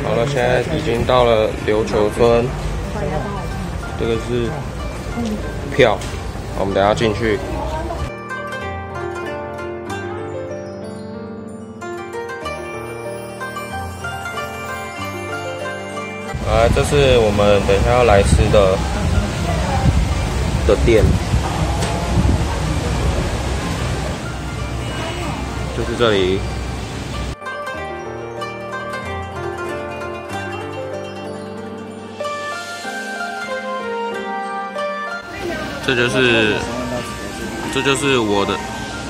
好了，现在已经到了琉球村，这个是票，我们等一下进去。来，这是我们等一下要来吃的店，就是这里。这就是我的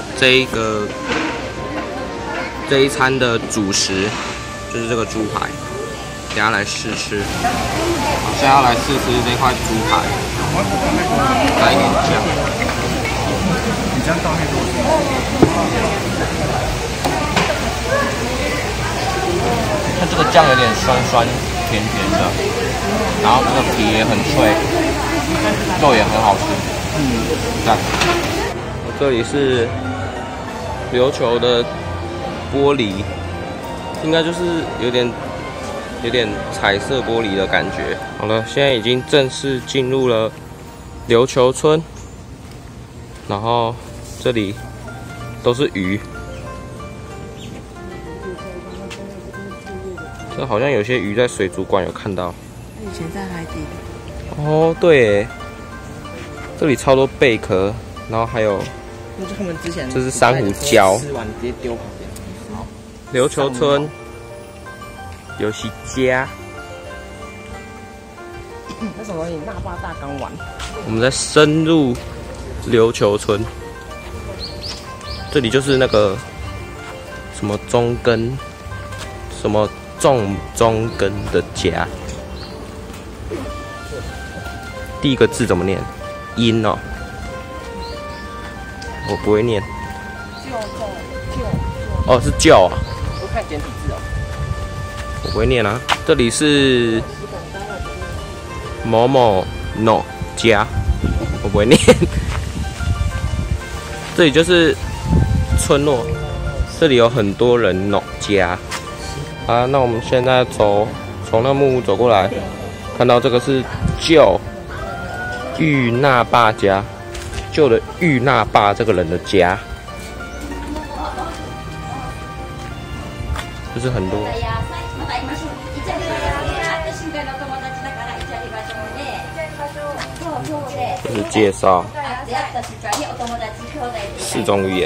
这一餐的主食，就是这个猪排。等下来试吃。好，现在要来试吃这块猪排，来一点酱。 你这样倒太多。 它这个酱有点酸酸甜甜的，然后这个皮也很脆，肉也很好吃。赞。这里是琉球的玻璃，应该就是有点彩色玻璃的感觉。好了，现在已经正式进入了琉球村，然后这里都是鱼，这好像有些鱼在水族馆有看到。 以前在海底。 哦，对耶，这里超多贝壳，然后还有， 就是他们之前这是珊瑚礁。 吃完直接丢旁边。好， 琉球村游戏家。 那什么东西？那霸大纲丸。 我们在深入琉球村，这里就是那个什么中根，什么中根的家。第一个字怎么念？音哦，我不会念。哦，是旧啊。 我看简体字哦。 我不会念啊。这里是某某 no 家，我不会念。这里就是村落，这里有很多人 no 家。啊，那我们现在从那木屋走过来，看到这个是旧玉那霸家，旧的玉那霸这个人的家，就是很多。这是介绍4种语言。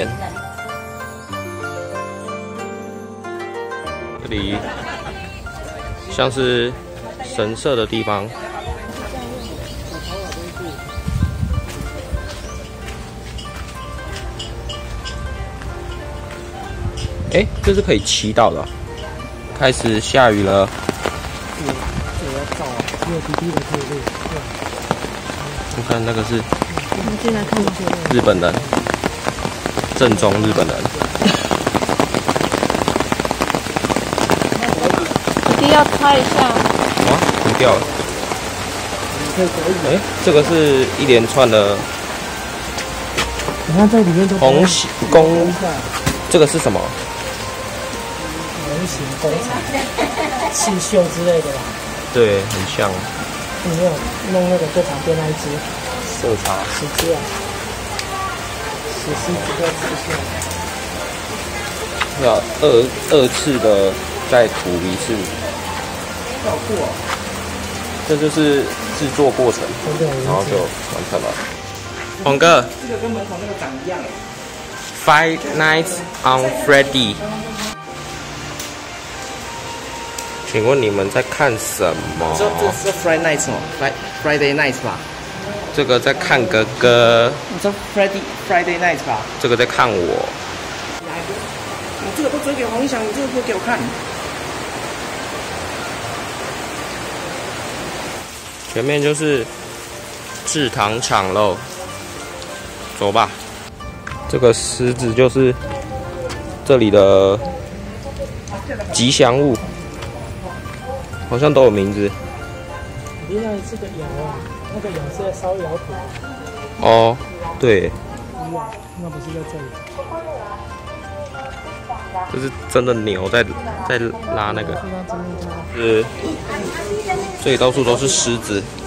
这里像是神社的地方。哎，这是可以骑到的。开始下雨了。我看那个是日本人，正宗日本人。 一定要擦一下。 啊，停掉了。哎，这个是一连串的。 你看在里面都红喜宫，这个是什么？ 人形工厂、刺绣之类的吧？ 对，很像。 你没有弄那个最旁边那一只色差。 10只啊，10只的刺绣。 要二次的再涂一次。 好酷哦！ 这就是制作过程，然后就完成了。黄哥， 这个跟门口那个长一样。 Five Nights on Freddy。请问你们在看什么？ 这是 Friday Night 哦，Friday Night 吧？ 这个在看哥哥。 你知道 Friday Night 吧？ 这个在看我。 你这个都只给黄一翔，你这个不给我看。 前面就是制糖厂喽，走吧。这个狮子就是这里的吉祥物，好像都有名字。 原来是个窑啊，那个窑是在烧窑土。 哦，对。 那不是在这里。 这是真的牛在拉那个，这里到处都是狮子。